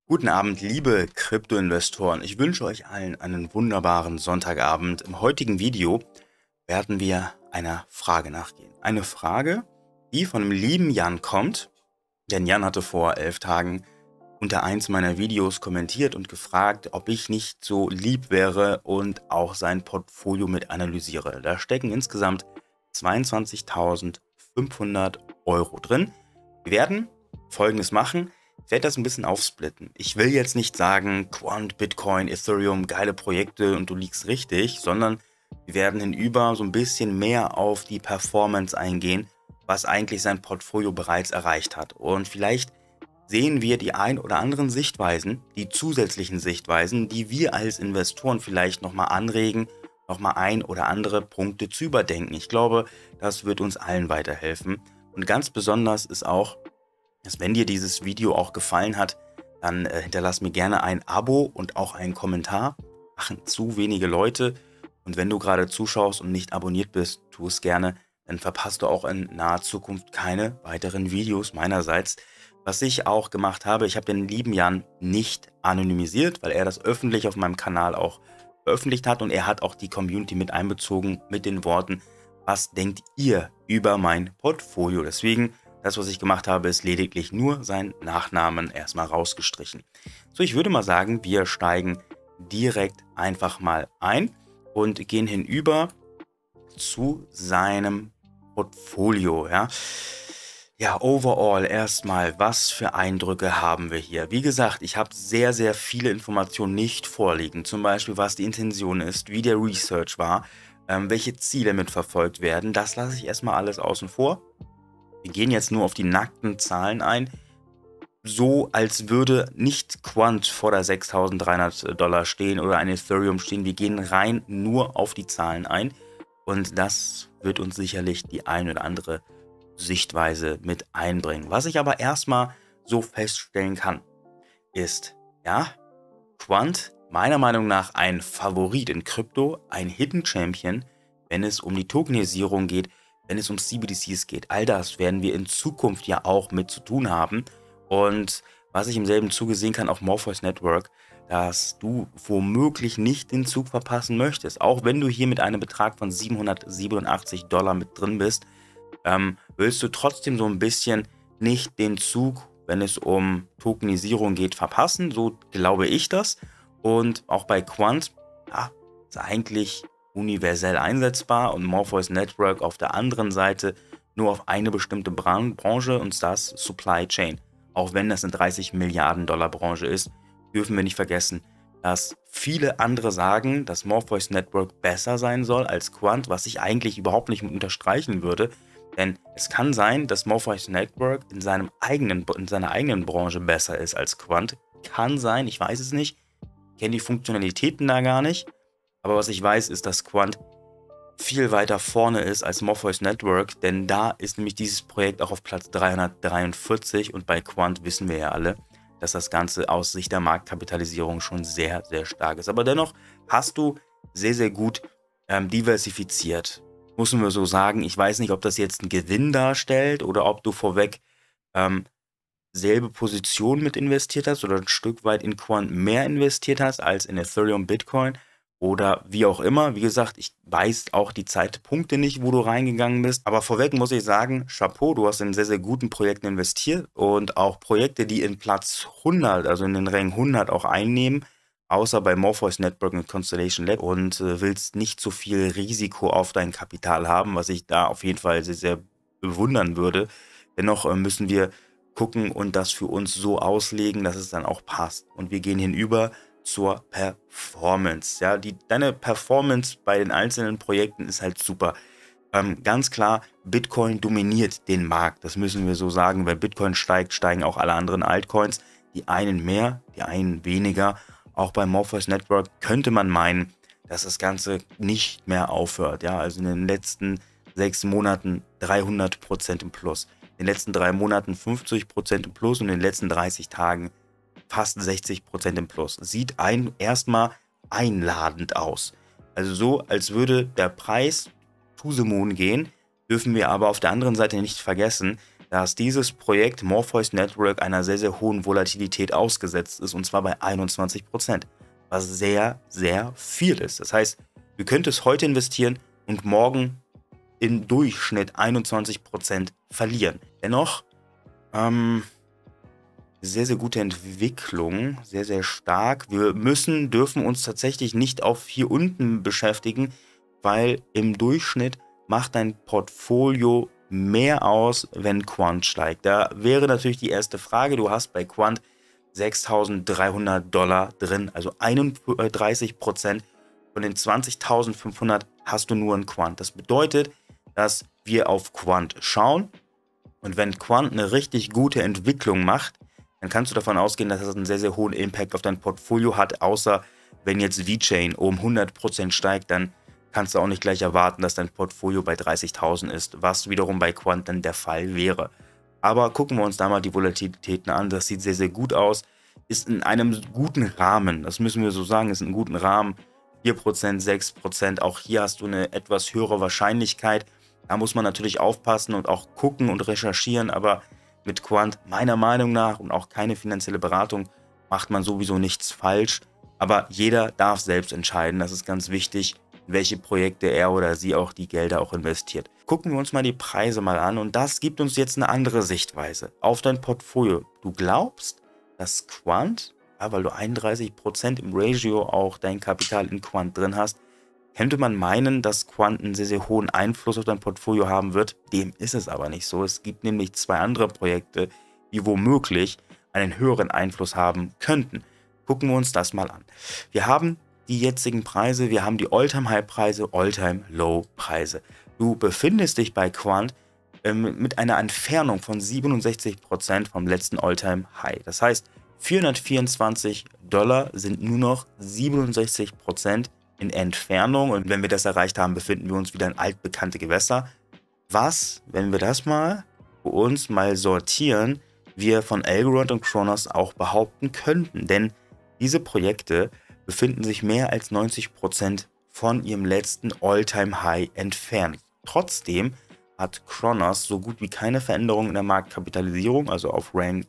Guten Abend, liebe Kryptoinvestoren. Ich wünsche euch allen einen wunderbaren Sonntagabend. Im heutigen Video werden wir einer Frage nachgehen. Eine Frage, die von dem lieben Jan kommt, denn Jan hatte vor 11 Tagen unter eins meiner Videos kommentiert und gefragt, ob ich nicht so lieb wäre und auch sein Portfolio mit analysiere. Da stecken insgesamt 22.500 Euro drin. Wir werden Folgendes machen. Ich werde das ein bisschen aufsplitten. Ich will jetzt nicht sagen, Quant, Bitcoin, Ethereum, geile Projekte und du liegst richtig, sondern wir werden hinüber so ein bisschen mehr auf die Performance eingehen, was eigentlich sein Portfolio bereits erreicht hat. Und vielleicht sehen wir die ein oder anderen Sichtweisen, die zusätzlichen Sichtweisen, die wir als Investoren vielleicht nochmal anregen, nochmal ein oder andere Punkte zu überdenken. Ich glaube, das wird uns allen weiterhelfen. Und ganz besonders ist auch, dass wenn dir dieses Video auch gefallen hat, dann hinterlass mir gerne ein Abo und auch einen Kommentar. Machen zu wenige Leute. Und wenn du gerade zuschaust und nicht abonniert bist, tu es gerne. Dann verpasst du auch in naher Zukunft keine weiteren Videos meinerseits. Was ich auch gemacht habe, ich habe den lieben Jan nicht anonymisiert, weil er das öffentlich auf meinem Kanal auch veröffentlicht hat. Und er hat auch die Community mit einbezogen mit den Worten, was denkt ihr über mein Portfolio? Deswegen, das, was ich gemacht habe, ist lediglich nur seinen Nachnamen erstmal rausgestrichen. So, ich würde mal sagen, wir steigen direkt einfach mal ein und gehen hinüber zu seinem Portfolio. Ja, overall erstmal, was für Eindrücke haben wir hier? Wie gesagt, ich habe sehr, sehr viele Informationen nicht vorliegen. Zum Beispiel, was die Intention ist, wie der Research war, welche Ziele mitverfolgt werden. Das lasse ich erstmal alles außen vor. Wir gehen jetzt nur auf die nackten Zahlen ein, so als würde nicht Quant vor der $6.300 stehen oder ein Ethereum stehen. Wir gehen rein nur auf die Zahlen ein und das wird uns sicherlich die ein oder andere Sichtweise mit einbringen. Was ich aber erstmal so feststellen kann, ist, ja, Quant meiner Meinung nach ein Favorit in Krypto, ein Hidden Champion, wenn es um die Tokenisierung geht, wenn es um CBDCs geht. All das werden wir in Zukunft ja auch mit zu tun haben. Und was ich im selben Zuge sehen kann, auf Morpheus Network, dass du womöglich nicht den Zug verpassen möchtest. Auch wenn du hier mit einem Betrag von $787 mit drin bist, willst du trotzdem so ein bisschen nicht den Zug, wenn es um Tokenisierung geht, verpassen. So glaube ich das. Und auch bei Quant, ja, ist eigentlich universell einsetzbar und Morpheus Network auf der anderen Seite nur auf eine bestimmte Branche und das Supply Chain. Auch wenn das eine 30 Milliarden Dollar Branche ist, dürfen wir nicht vergessen, dass viele andere sagen, dass Morpheus Network besser sein soll als Quant, was ich eigentlich überhaupt nicht unterstreichen würde. Denn es kann sein, dass Morpheus Network in seiner eigenen Branche besser ist als Quant. Kann sein, ich weiß es nicht. Ich kenne die Funktionalitäten da gar nicht. Aber was ich weiß, ist, dass Quant viel weiter vorne ist als Morpheus Network, denn da ist nämlich dieses Projekt auch auf Platz 343 und bei Quant wissen wir ja alle, dass das Ganze aus Sicht der Marktkapitalisierung schon sehr, sehr stark ist. Aber dennoch hast du sehr, sehr gut diversifiziert. Müssen wir so sagen. Ich weiß nicht, ob das jetzt einen Gewinn darstellt oder ob du vorweg selbe Position mit investiert hast oder ein Stück weit in Quant mehr investiert hast als in Ethereum, Bitcoin oder wie auch immer. Wie gesagt, ich weiß auch die Zeitpunkte nicht, wo du reingegangen bist. Aber vorweg muss ich sagen, Chapeau, du hast in sehr, sehr guten Projekten investiert und auch Projekte, die in Platz 100, also in den Rang 100 auch einnehmen, außer bei Morpheus Network und Constellation Lab und willst nicht so viel Risiko auf dein Kapital haben, was ich da auf jeden Fall sehr, sehr bewundern würde. Dennoch müssen wir gucken und das für uns so auslegen, dass es dann auch passt. Und wir gehen hinüber zur Performance. Ja, deine Performance bei den einzelnen Projekten ist halt super. Ganz klar, Bitcoin dominiert den Markt. Das müssen wir so sagen. Wenn Bitcoin steigt, steigen auch alle anderen Altcoins. Die einen mehr, die einen weniger. Auch bei Morpheus Network könnte man meinen, dass das Ganze nicht mehr aufhört. Ja, also in den letzten 6 Monaten 300% im Plus. In den letzten 3 Monaten 50% im Plus und in den letzten 30 Tagen fast 60% im Plus. Sieht erstmal einladend aus. Also so, als würde der Preis to the moon gehen, dürfen wir aber auf der anderen Seite nicht vergessen, dass dieses Projekt Morpheus Network einer sehr, sehr hohen Volatilität ausgesetzt ist, und zwar bei 21%, was sehr, sehr viel ist. Das heißt, du könntest heute investieren und morgen im Durchschnitt 21% verlieren. Dennoch, sehr, sehr gute Entwicklung, sehr, sehr stark. Wir dürfen uns tatsächlich nicht auf hier unten beschäftigen, weil im Durchschnitt macht dein Portfolio mehr aus, wenn Quant steigt. Da wäre natürlich die erste Frage, du hast bei Quant $6.300 drin, also 31% von den 20.500 hast du nur in Quant. Das bedeutet, dass wir auf Quant schauen, und wenn Quant eine richtig gute Entwicklung macht, dann kannst du davon ausgehen, dass es einen sehr, sehr hohen Impact auf dein Portfolio hat, außer wenn jetzt VeChain um 100% steigt, dann kannst du auch nicht gleich erwarten, dass dein Portfolio bei 30.000 ist, was wiederum bei Quant dann der Fall wäre. Aber gucken wir uns da mal die Volatilitäten an, das sieht sehr, sehr gut aus, ist in einem guten Rahmen, das müssen wir so sagen, ist in einem guten Rahmen, 4%, 6%, auch hier hast du eine etwas höhere Wahrscheinlichkeit, da muss man natürlich aufpassen und auch gucken und recherchieren, aber mit Quant, meiner Meinung nach, und auch keine finanzielle Beratung, macht man sowieso nichts falsch. Aber jeder darf selbst entscheiden. Das ist ganz wichtig, in welche Projekte er oder sie auch die Gelder auch investiert. Gucken wir uns mal die Preise mal an, und das gibt uns jetzt eine andere Sichtweise auf dein Portfolio. Du glaubst, dass Quant, ja, weil du 31% im Ratio auch dein Kapital in Quant drin hast, könnte man meinen, dass Quant einen sehr, sehr hohen Einfluss auf dein Portfolio haben wird. Dem ist es aber nicht so. Es gibt nämlich zwei andere Projekte, die womöglich einen höheren Einfluss haben könnten. Gucken wir uns das mal an. Wir haben die jetzigen Preise, wir haben die All-Time-High-Preise, All-Time-Low-Preise. Du befindest dich bei Quant mit einer Entfernung von 67% vom letzten All-Time-High. Das heißt, $424 sind nur noch 67% in Entfernung, und wenn wir das erreicht haben, befinden wir uns wieder in altbekannte Gewässer. Was, wenn wir das mal für uns mal sortieren, wir von Algorand und Cronos auch behaupten könnten, denn diese Projekte befinden sich mehr als 90% von ihrem letzten All-Time-High entfernt. Trotzdem hat Cronos so gut wie keine Veränderung in der Marktkapitalisierung, also auf Rang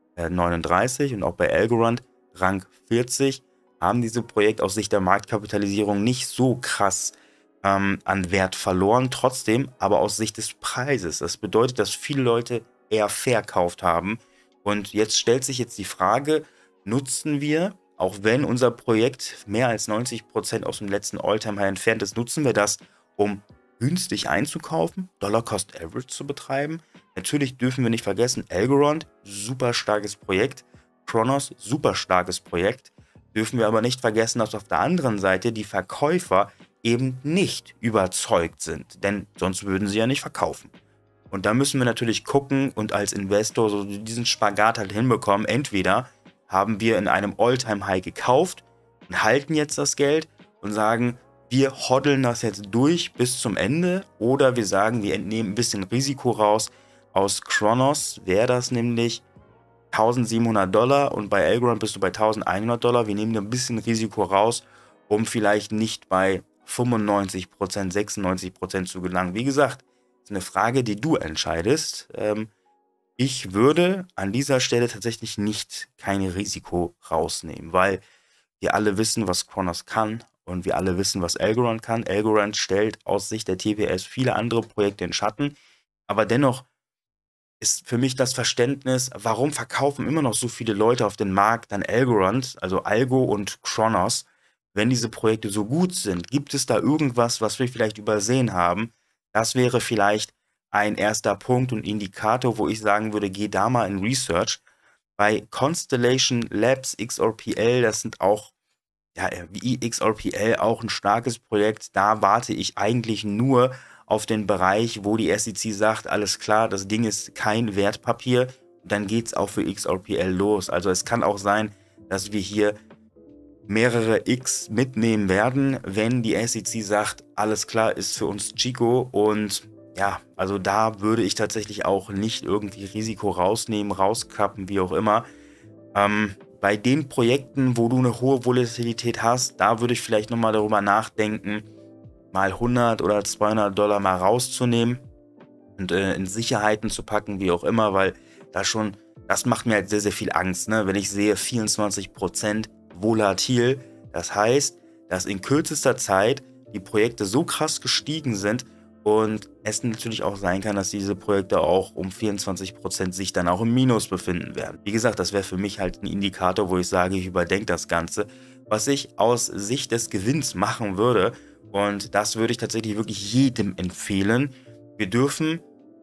39, und auch bei Algorand Rang 40, haben diese Projekte aus Sicht der Marktkapitalisierung nicht so krass an Wert verloren, trotzdem aber aus Sicht des Preises. Das bedeutet, dass viele Leute eher verkauft haben, und jetzt stellt sich die Frage, nutzen wir, auch wenn unser Projekt mehr als 90% aus dem letzten All-Time-High entfernt ist, nutzen wir das, um günstig einzukaufen, Dollar-Cost-Average zu betreiben? Natürlich dürfen wir nicht vergessen, Algorand, super starkes Projekt, Cronos, super starkes Projekt. Dürfen wir aber nicht vergessen, dass auf der anderen Seite die Verkäufer eben nicht überzeugt sind, denn sonst würden sie ja nicht verkaufen. Und da müssen wir natürlich gucken und als Investor so diesen Spagat halt hinbekommen. Entweder haben wir in einem All-Time-High gekauft und halten jetzt das Geld und sagen, wir hoddeln das jetzt durch bis zum Ende, oder wir sagen, wir entnehmen ein bisschen Risiko raus. Aus Cronos wäre das nämlich $1.700 und bei Algorand bist du bei $1.100. Wir nehmen ein bisschen Risiko raus, um vielleicht nicht bei 95%, 96% zu gelangen. Wie gesagt, ist eine Frage, die du entscheidest. Ich würde an dieser Stelle tatsächlich kein Risiko rausnehmen, weil wir alle wissen, was Cronos kann, und wir alle wissen, was Algorand kann. Algorand stellt aus Sicht der TPS viele andere Projekte in Schatten, aber dennoch ist für mich das Verständnis, warum verkaufen immer noch so viele Leute auf den Markt dann Algorand, also Algo und Cronos, wenn diese Projekte so gut sind? Gibt es da irgendwas, was wir vielleicht übersehen haben? Das wäre vielleicht ein erster Punkt und Indikator, wo ich sagen würde, geh da mal in Research. Bei Constellation Labs, XRPL, das sind auch, ja, wie XRPL, auch ein starkes Projekt. Da warte ich eigentlich nur auf den Bereich, wo die SEC sagt, alles klar, das Ding ist kein Wertpapier, dann geht es auch für XRPL los. Also es kann auch sein, dass wir hier mehrere X mitnehmen werden, wenn die SEC sagt, alles klar, ist für uns Chico. Und ja, also da würde ich tatsächlich auch nicht irgendwie Risiko rausnehmen, rauskappen, wie auch immer. Bei den Projekten, wo du eine hohe Volatilität hast, da würde ich vielleicht nochmal darüber nachdenken, mal $100 oder $200 mal rauszunehmen. und in Sicherheiten zu packen, wie auch immer, weil das macht mir halt sehr, sehr viel Angst, ne? Wenn ich sehe 24% volatil, das heißt, dass in kürzester Zeit die Projekte so krass gestiegen sind und es natürlich auch sein kann, dass diese Projekte auch um 24% sich dann auch im Minus befinden werden. Wie gesagt, das wäre für mich halt ein Indikator, wo ich sage, ich überdenke das Ganze, was ich aus Sicht des Gewinns machen würde, und das würde ich tatsächlich wirklich jedem empfehlen. Wir dürfen,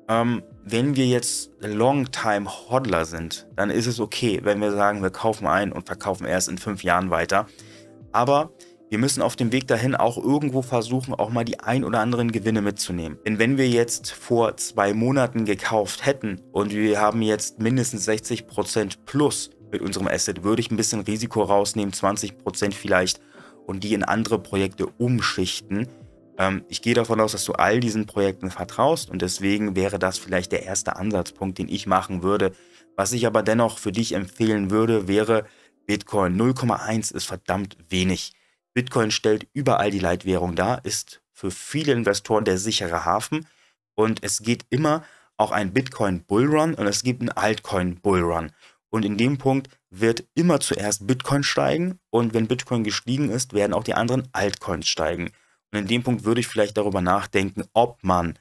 wenn wir jetzt Long-Time-Hodler sind, dann ist es okay, wenn wir sagen, wir kaufen ein und verkaufen erst in 5 Jahren weiter. Aber wir müssen auf dem Weg dahin auch irgendwo versuchen, auch mal die ein oder anderen Gewinne mitzunehmen. Denn wenn wir jetzt vor 2 Monaten gekauft hätten und wir haben jetzt mindestens 60% plus mit unserem Asset, würde ich ein bisschen Risiko rausnehmen, 20% vielleicht, und die in andere Projekte umschichten. Ich gehe davon aus, dass du all diesen Projekten vertraust, und deswegen wäre das vielleicht der erste Ansatzpunkt, den ich machen würde. Was ich aber dennoch für dich empfehlen würde, wäre Bitcoin. 0,1 ist verdammt wenig. Bitcoin stellt überall die Leitwährung dar, ist für viele Investoren der sichere Hafen, und es geht immer auch ein Bitcoin-Bullrun und es gibt einen Altcoin-Bullrun. Und in dem Punkt wird immer zuerst Bitcoin steigen, und wenn Bitcoin gestiegen ist, werden auch die anderen Altcoins steigen. Und in dem Punkt würde ich vielleicht darüber nachdenken, ob man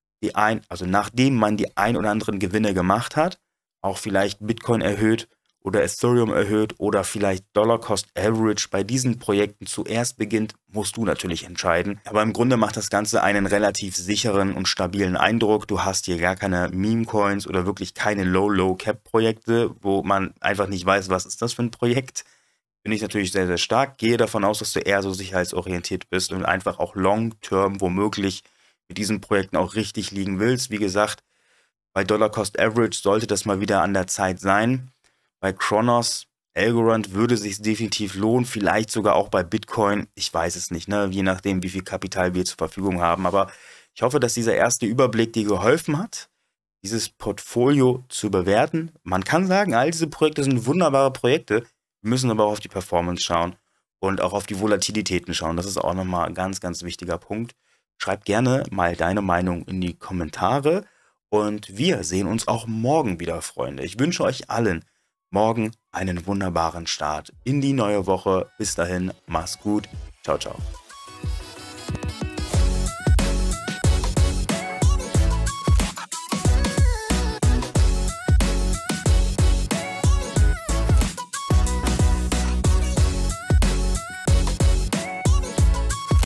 nachdem man die ein oder anderen Gewinne gemacht hat, auch vielleicht Bitcoin erhöht oder Ethereum erhöht oder vielleicht Dollar Cost Average bei diesen Projekten zuerst beginnt, musst du natürlich entscheiden. Aber im Grunde macht das Ganze einen relativ sicheren und stabilen Eindruck. Du hast hier gar keine Meme-Coins oder wirklich keine Low-Cap-Projekte, wo man einfach nicht weiß, was ist das für ein Projekt. Finde ich natürlich sehr, sehr stark. Gehe davon aus, dass du eher so sicherheitsorientiert bist und einfach auch long-term womöglich mit diesen Projekten auch richtig liegen willst. Wie gesagt, bei Dollar Cost Average sollte das mal wieder an der Zeit sein. Bei Cronos, Algorand würde es sich definitiv lohnen, vielleicht sogar auch bei Bitcoin. Ich weiß es nicht, ne? Je nachdem, wie viel Kapital wir zur Verfügung haben. Aber ich hoffe, dass dieser erste Überblick dir geholfen hat, dieses Portfolio zu bewerten. Man kann sagen, all diese Projekte sind wunderbare Projekte. Wir müssen aber auch auf die Performance schauen und auch auf die Volatilitäten schauen. Das ist auch nochmal ein ganz, ganz wichtiger Punkt. Schreib gerne mal deine Meinung in die Kommentare, und wir sehen uns auch morgen wieder, Freunde. Ich wünsche euch allen morgen einen wunderbaren Start in die neue Woche. Bis dahin, mach's gut. Ciao, ciao.